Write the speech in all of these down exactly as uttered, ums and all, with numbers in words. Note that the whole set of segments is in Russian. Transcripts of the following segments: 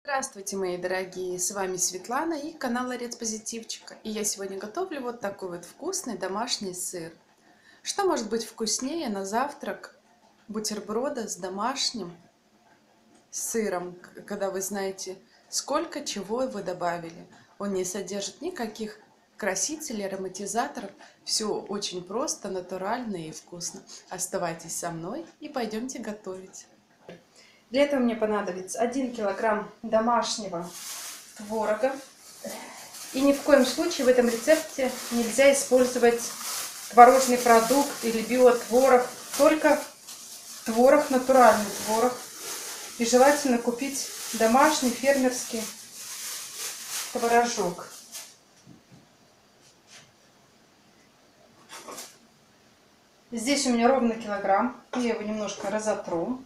Здравствуйте, мои дорогие! С вами Светлана и канал Ларец Позитивчика. И я сегодня готовлю вот такой вот вкусный домашний сыр. Что может быть вкуснее на завтрак бутерброда с домашним сыром, когда вы знаете, сколько чего вы добавили. Он не содержит никаких красителей, ароматизаторов. Все очень просто, натурально и вкусно. Оставайтесь со мной и пойдемте готовить. Для этого мне понадобится один килограмм домашнего творога. И ни в коем случае в этом рецепте нельзя использовать творожный продукт или биотворог. Только творог, натуральный творог. И желательно купить домашний фермерский творожок. Здесь у меня ровно килограмм. Я его немножко разотру.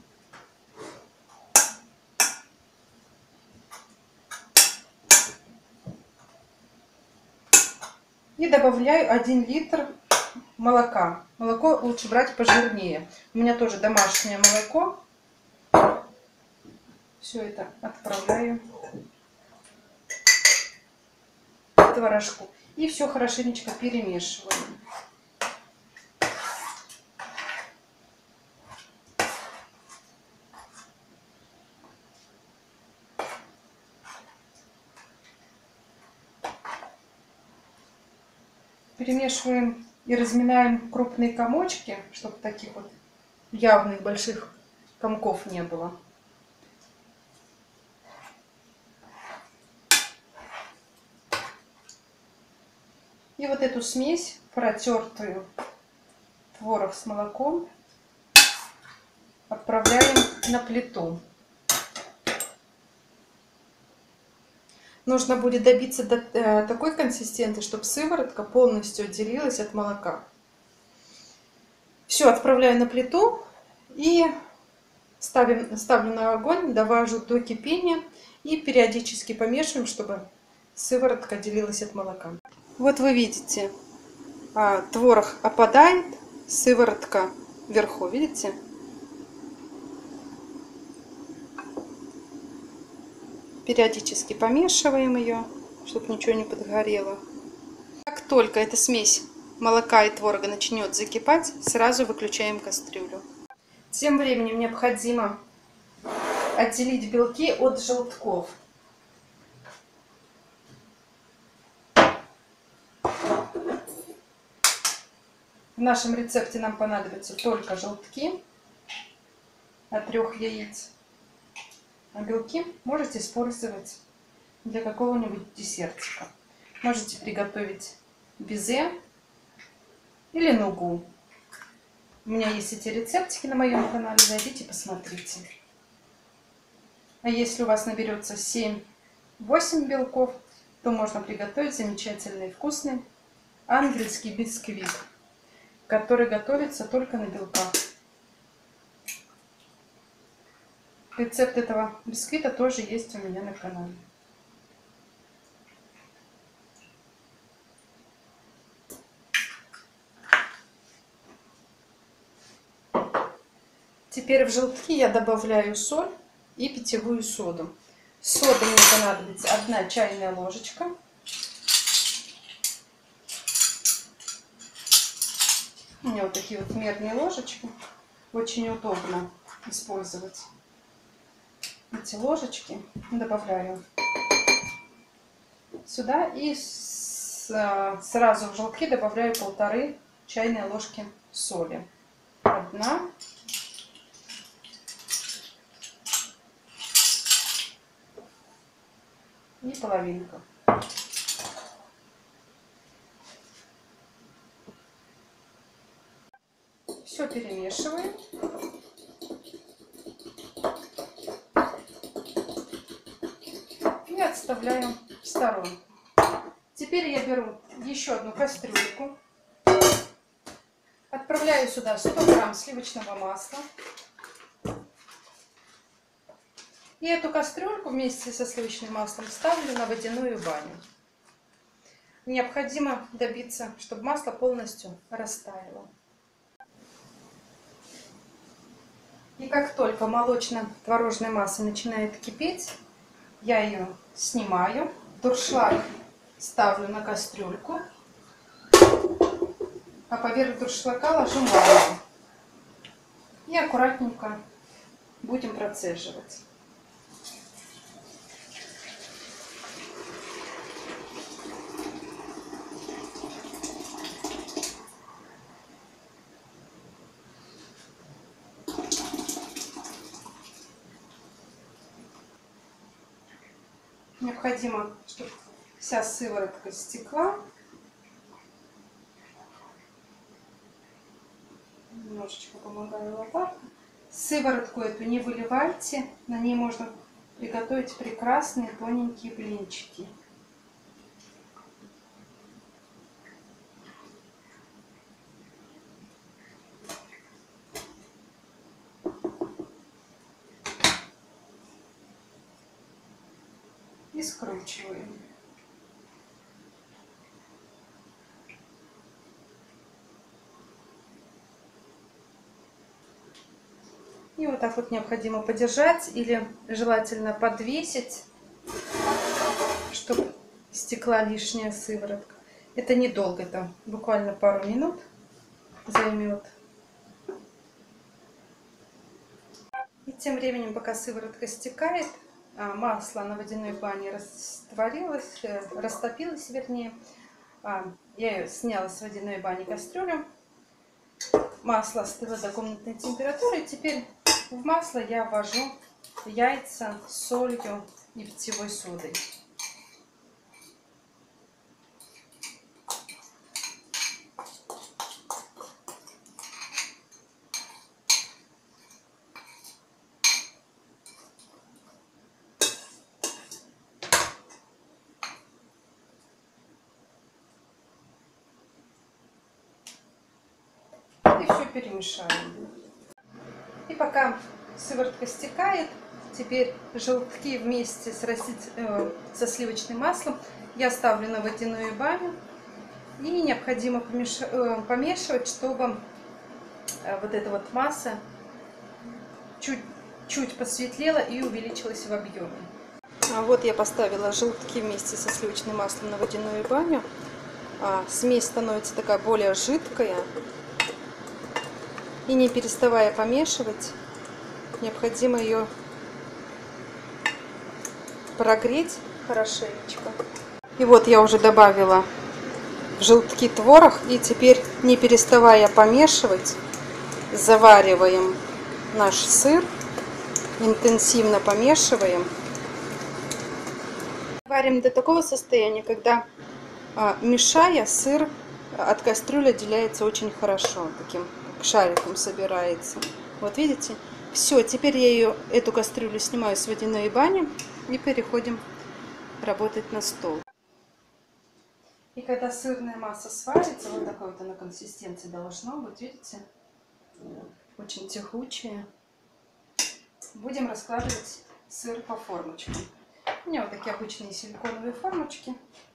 И добавляю один литр молока. Молоко лучше брать пожирнее. У меня тоже домашнее молоко. Все это отправляю в творожку. И все хорошенечко перемешиваю. Перемешиваем и разминаем крупные комочки, чтобы таких вот явных больших комков не было. И вот эту смесь, протертую творог с молоком, отправляем на плиту. Нужно будет добиться до э, такой консистенции, чтобы сыворотка полностью отделилась от молока. Все, отправляю на плиту и ставим, ставлю на огонь, довожу до кипения и периодически помешиваем, чтобы сыворотка отделилась от молока. Вот вы видите, а, творог опадает, сыворотка вверху, видите? Периодически помешиваем ее, чтобы ничего не подгорело. Как только эта смесь молока и творога начнет закипать, сразу выключаем кастрюлю. Тем временем необходимо отделить белки от желтков. В нашем рецепте нам понадобятся только желтки от трех яиц. А белки можете использовать для какого-нибудь десертика. Можете приготовить безе или нугу. У меня есть эти рецептики на моем канале, зайдите, посмотрите. А если у вас наберется семь-восемь белков, то можно приготовить замечательный и вкусный ангельский бисквит, который готовится только на белках. Рецепт этого бисквита тоже есть у меня на канале. Теперь в желтки я добавляю соль и питьевую соду. Соды мне понадобится одна чайная ложечка. У меня вот такие вот мерные ложечки. Очень удобно использовать эти ложечки. Добавляю сюда и сразу в желтки добавляю полторы чайные ложки соли. Одна. И половинка. Все перемешиваем. И отставляем в сторону. Теперь я беру еще одну кастрюльку. Отправляю сюда сто грамм сливочного масла. И эту кастрюльку вместе со сливочным маслом ставлю на водяную баню. Необходимо добиться, чтобы масло полностью растаяло. И как только молочно-творожная масса начинает кипеть, Я ее снимаю, дуршлаг ставлю на кастрюльку, а поверх дуршлага ложу масло. И аккуратненько будем процеживать. Необходимо, чтобы вся сыворотка стекла. Немножечко помогаю лопаткой. Сыворотку эту не выливайте, на ней можно приготовить прекрасные тоненькие блинчики. И скручиваем. И вот так вот необходимо подержать или желательно подвесить, чтобы стекла лишняя сыворотка. Это недолго, это буквально пару минут займет. И тем временем, пока сыворотка стекает, масло на водяной бане растворилось, растопилось, вернее. Я ее сняла с водяной бани кастрюлю. Масло остыло до комнатной температуры. Теперь в масло я ввожу яйца с солью и питьевой содой. И все перемешаем. И пока сыворотка стекает, теперь желтки вместе с, растить, э, со сливочным маслом я ставлю на водяную баню. И необходимо помеш... э, помешивать, чтобы э, вот эта вот масса чуть-чуть посветлела и увеличилась в объеме. А вот я поставила желтки вместе со сливочным маслом на водяную баню. А, смесь становится такая более жидкая. И не переставая помешивать, необходимо ее прогреть хорошенечко. И вот я уже добавила в желтки творог. И теперь, не переставая помешивать, завариваем наш сыр. Интенсивно помешиваем. Варим до такого состояния, когда, мешая, сыр от кастрюли отделяется очень хорошо. Таким шариком собирается. Вот видите? Все, теперь я ее, эту кастрюлю снимаю с водяной бани и переходим работать на стол. И когда сырная масса сварится, вот такой вот она консистенции должно быть, видите? Очень тягучая. Будем раскладывать сыр по формочкам. У меня вот такие обычные силиконовые формочки.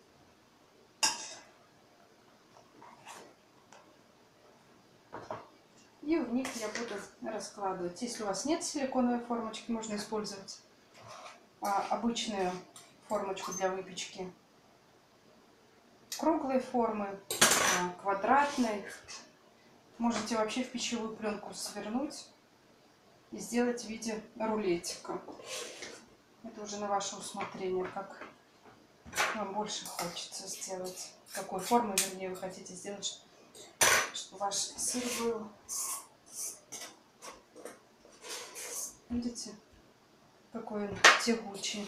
И в них я буду раскладывать. Если у вас нет силиконовой формочки, можно использовать а, обычную формочку для выпечки. Круглой формы, а, квадратной. Можете вообще в пищевую пленку свернуть и сделать в виде рулетика. Это уже на ваше усмотрение, как вам больше хочется сделать. Какой формы, вернее, вы хотите сделать, чтобы ваш сыр был. Видите, какой он тягучий.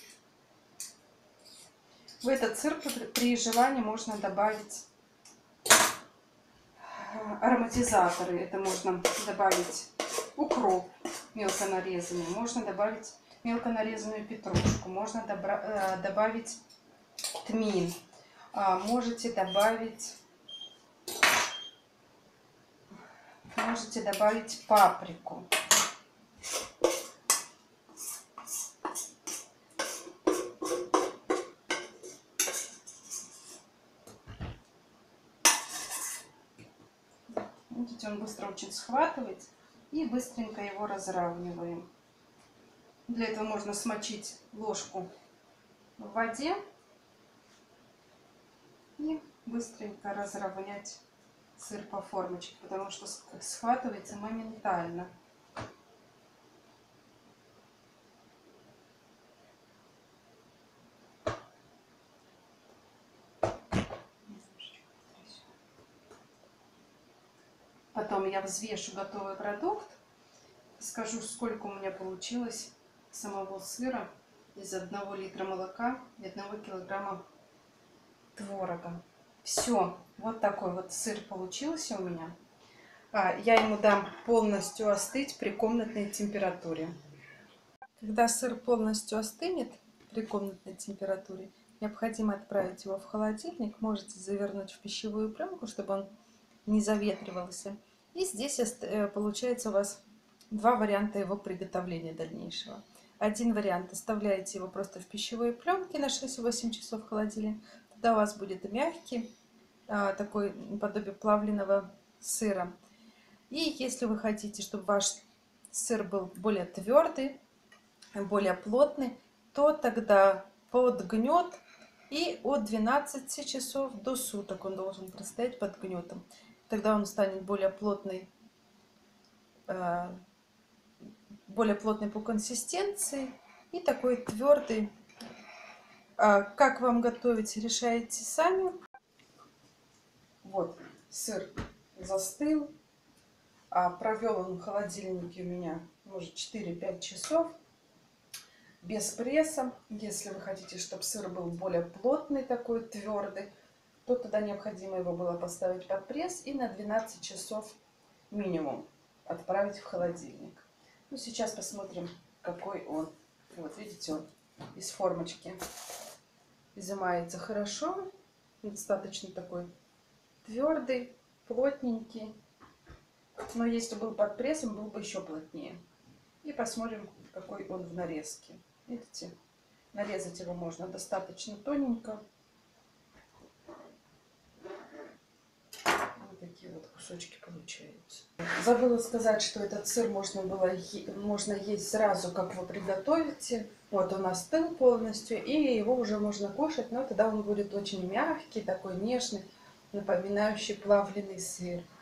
В этот сыр при желании можно добавить ароматизаторы. Это можно добавить укроп мелко нарезанный, можно добавить мелко нарезанную петрушку, можно добавить тмин, можете добавить можете добавить паприку. Видите, он быстро очень схватывает, и быстренько его разравниваем. Для этого можно смочить ложку в воде и быстренько разровнять сыр по формочке, потому что схватывается моментально. Потом я взвешу готовый продукт, скажу, сколько у меня получилось самого сыра из одного литра молока и одного килограмма творога. Все, вот такой вот сыр получился у меня. А, я ему дам полностью остыть при комнатной температуре. Когда сыр полностью остынет при комнатной температуре, необходимо отправить его в холодильник. Можете завернуть в пищевую пленку, чтобы он не заветривался. И здесь получается у вас два варианта его приготовления дальнейшего. Один вариант: оставляете его просто в пищевой пленке на шесть-восемь часов в холодильник. Тогда у вас будет мягкий, такой наподобие плавленого сыра. И если вы хотите, чтобы ваш сыр был более твердый, более плотный, то тогда под гнет, и от двенадцати часов до суток он должен простоять под гнетом. Тогда он станет более плотный, более плотный по консистенции и такой твердый. Как вам готовить, решаете сами. Вот сыр застыл. Провел он в холодильнике у меня, может, четыре-пять часов. Без пресса. Если вы хотите, чтобы сыр был более плотный, такой твердый, то тогда необходимо его было поставить под пресс и на двенадцать часов минимум отправить в холодильник. Ну, сейчас посмотрим, какой он. Вот, видите, он из формочки изымается хорошо. Достаточно такой твердый, плотненький. Но если был под прессом, был бы еще плотнее. И посмотрим, какой он в нарезке. Видите, нарезать его можно достаточно тоненько. Вот такие вот кусочки получаются. Забыла сказать, что этот сыр можно было можно есть сразу, как вы приготовите. Вот он остыл полностью, и его уже можно кушать, но тогда он будет очень мягкий, такой нежный, напоминающий плавленый сыр.